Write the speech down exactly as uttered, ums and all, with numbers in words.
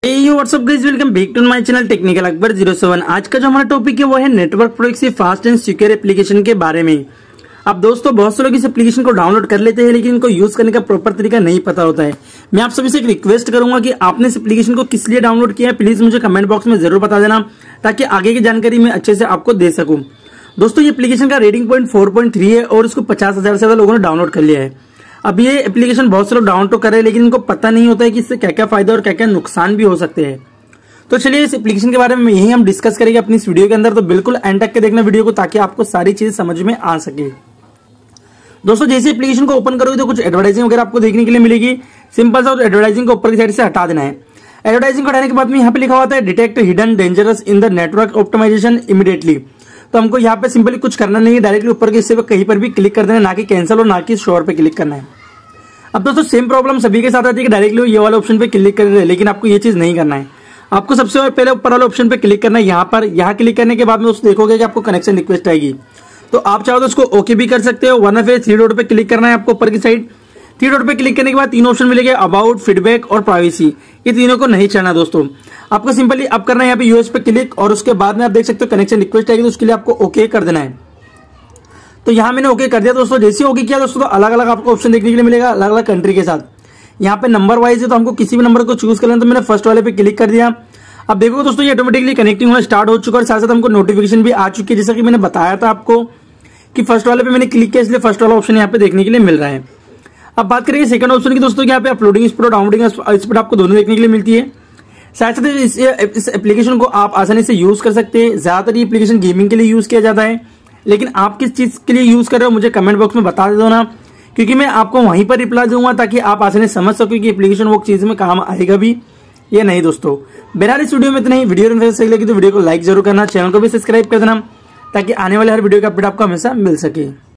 WhatsApp guys, welcome back to my channel technical Akbar zero seven. आज का जो हमारा टॉपिक है वो है network proxy fast and secure application के बारे में। अब दोस्तों, बहुत से लोग इस एप्लीकेशन को डाउनलोड कर लेते हैं लेकिन इनको यूज करने का प्रॉपर तरीका नहीं पता होता है। मैं आप सभी से एक रिक्वेस्ट करूंगा कि आपने इस एप्लीकेशन को किस लिए डाउनलोड किया है, प्लीज मुझे कमेंट बॉक्स में जरूर बता देना ताकि आगे की जानकारी मैं अच्छे से आपको दे सकूं। दोस्तों, ये एप्लीकेशन का rating point four point three है और इसको पचास हजार से ज्यादा लोगों ने डाउनलोड कर लिया है। अब ये एप्लीकेशन बहुत से लोग डाउनलोड तो कर रहे हैं लेकिन इनको पता नहीं होता है कि इससे क्या क्या फायदा और क्या क्या नुकसान भी हो सकते हैं। तो चलिए इस एप्लीकेशन के बारे में यही हम डिस्कस करेंगे अपनी इस वीडियो के अंदर, तो बिल्कुल एंड तक के देखना वीडियो को ताकि आपको सारी चीज समझ में आ सके। दोस्तों, जैसे एप्लीकेशन को ओपन करोगे तो कुछ एडवर्टाइजिंग वगैरह आपको देखने के लिए मिलेगी। सिंपल सा एडवर्टाइजिंग को ऊपर की साइड से हटा देना है। एडवर्टाइजिंग को हटाने के बाद में यहाँ पे लिखा होता है detect hidden dangerous in the network optimization immediately. तो हमको यहाँ पे सिंपली कुछ करना नहीं है, डायरेक्टली ऊपर के हिस्से पे कहीं पर भी क्लिक कर देना, ना कि कैंसिल और ना कि शोर पे क्लिक करना है। अब दोस्तों, सेम प्रॉब्लम सभी के साथ आती है कि डायरेक्टली ये वाले ऑप्शन पे क्लिक कर रहे हैं, लेकिन आपको ये चीज नहीं करना है। आपको सबसे पहले ऊपर वाले ऑप्शन पे क्लिक करना है। यहाँ पर यहाँ क्लिक करने के बाद में दोस्तों देखोगे कि आपको कनेक्शन रिक्वेस्ट आएगी। तो आप चाहो तो उसको ओके भी कर सकते हो, वरना फिर थ्री डॉट पे क्लिक करना है आपको ऊपर की साइड। थ्री डॉट पे क्लिक करने के बाद तीन ऑप्शन मिलेंगे, अबाउट, फीडबैक और प्राइवेसी। ये तीनों को नहीं चढ़ना दोस्तों। आपको सिंपली अब करना है यहाँ पे यूएस पे क्लिक और उसके बाद में आप देख सकते हो कनेक्शन रिक्वेस्ट आएगी, तो उसके लिए आपको ओके कर देना है। तो यहाँ मैंने ओके कर दिया दोस्तों। जैसे ओके किया दोस्तों तो अलग अलग आपको ऑप्शन देखने के लिए मिलेगा अलग अलग कंट्री के साथ। यहाँ पे नंबर वाइज है तो हमको किसी भी नंबर को चूज कर लेना, तो मैंने फर्स्ट वाले पे क्लिक कर दिया। अब देखो दोस्तों, ये ऑटोमेटिकली कनेक्टिंग होना स्टार्ट हो चुका है और साथ साथ हमको नोटिफिकेशन भी आ चुकी है, जैसा कि मैंने बताया था आपको कि फर्स्ट वाले पे मैंने क्लिक किया इसलिए फर्स्ट वाला ऑप्शन यहाँ पे देखने के लिए मिल रहा है। अब बात करेंगे सेकंड ऑप्शन की दोस्तों, यहाँ पे अपलोडिंग स्पीड और डाउनलोडिंग स्पीड आपको दोनों देखने के लिए मिलती है। साथ साथ इस, इस एप्लीकेशन को आप आसानी से यूज कर सकते हैं। ज्यादातर ये एप्लीकेशन गेमिंग के लिए यूज किया जाता है, लेकिन आप किस चीज के लिए यूज कर रहे हो मुझे कमेंट बॉक्स में बता दो ना, क्योंकि मैं आपको वहीं पर रिप्लाई दूंगा ताकि आप आसानी से समझ सको कि एप्लीकेशन वो चीज में काम आएगा भी या नहीं। दोस्तों, बहरहाल इस वीडियो में इतना ही। वीडियो सही लगी तो वीडियो को लाइक जरूर करना, चैनल को भी सब्सक्राइब कर देना ताकि आने वाले हर वीडियो का अपडेट आपको हमेशा मिल सके।